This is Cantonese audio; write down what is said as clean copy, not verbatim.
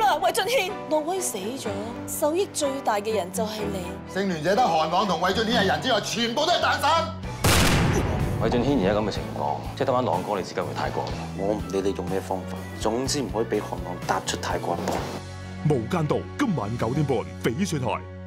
啊，魏俊軒，諾威死咗，受益最大嘅人就係你。 勝聯者得韓朗同魏俊軒係人之外，全部都係蛋散。 魏俊軒而家咁嘅情況，即係得翻朗哥你自己去泰國。 我唔理你用咩方法，總之唔可以俾韓朗踏出泰國一步。 無間道今晚9點半，翡翠台。